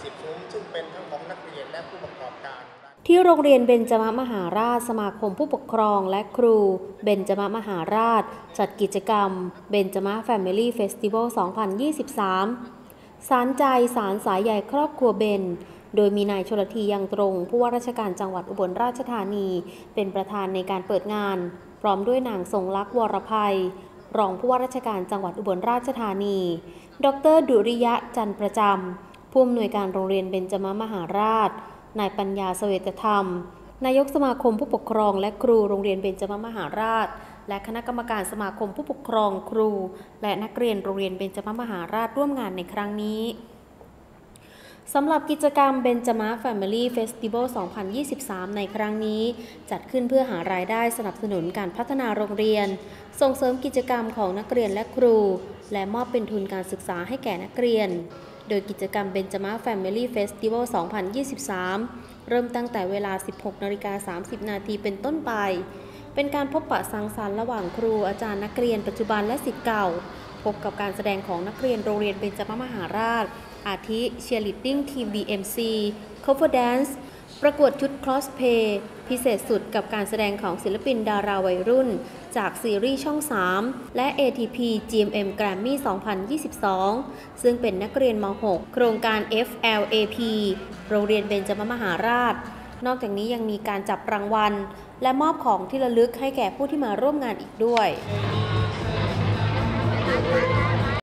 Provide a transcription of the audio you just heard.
20ซุ้มซึ่งเป็นทั้งของนักเรียนและผู้ประกอบการที่โรงเรียนเบญจมหาราชสมาคมผู้ปกครองและครูเบญจมหาราชจัดกิจกรรมเบญจมแฟมิลี่เฟสติวัล 2023 สารใจสารสายใยครอบครัวเบญโดยมีนายชลธียังตรงผู้ว่าราชการจังหวัดอุบลราชธานีเป็นประธานในการเปิดงานพร้อมด้วยนางทรงลักษณ์วรภัยรองผู้ว่าราชการจังหวัดอุบลราชธานีดร.ดุริยะจันทร์ประจำผู้อำนวยการโรงเรียนเบญจมหาราชนายปัญญาเสวตธรรมนายกสมาคมผู้ปกครองและครูโรงเรียนเบญจมหาราชและคณะกรรมการสมาคมผู้ปกครองครูและนักเรียนโรงเรียนเบญจมหาราชร่วมงานในครั้งนี้สำหรับกิจกรรมเบญจม Family Festival 2023 ในครั้งนี้จัดขึ้นเพื่อหารายได้สนับสนุนการพัฒนาโรงเรียนส่งเสริมกิจกรรมของนักเรียนและครูและมอบเป็นทุนการศึกษาให้แก่นักเรียนโดยกิจกรรมเบญจม Family Festival 2023 เริ่มตั้งแต่เวลา 16:30 น.เป็นต้นไปเป็นการพบปะสังสรรค์ระหว่างครูอาจารย์นักเรียนปัจจุบันและศิษย์เก่าพบกับการแสดงของนักเรียนโรงเรียนเบญจมหาราชอาทิเชียร์ลีดดิ้งทีม BMC Cover Dance ประกวดชุด Crossplay พิเศษสุดกับการแสดงของศิลปินดาราวัยรุ่นจากซีรีส์ช่อง 3 และ ATP GMM Grammy 2022 ซึ่งเป็นนักเรียนม.6 โครงการ FLAP โรงเรียนเบญจมหาราชนอกจากนี้ยังมีการจับรางวัลและมอบของที่ระลึกให้แก่ผู้ที่มาร่วมงานอีกด้วย